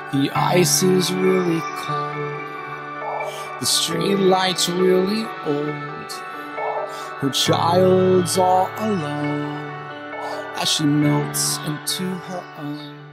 The ice is really cold, the street light's really old. Her child's all alone as she melts into her own.